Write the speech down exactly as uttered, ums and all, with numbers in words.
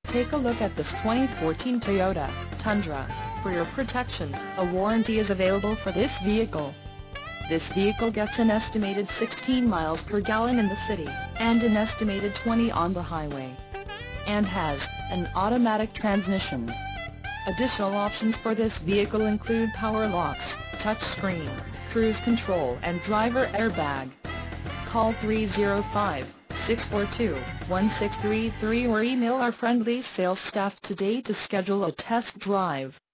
Take a look at this twenty fourteen Toyota Tundra. For your protection, a warranty is available for this vehicle. This vehicle gets an estimated sixteen miles per gallon in the city, and an estimated twenty on the highway. And has an automatic transmission. Additional options for this vehicle include power locks, touchscreen, cruise control and driver airbag. Call three oh five, six four two, one six three three or email our friendly sales staff today to schedule a test drive.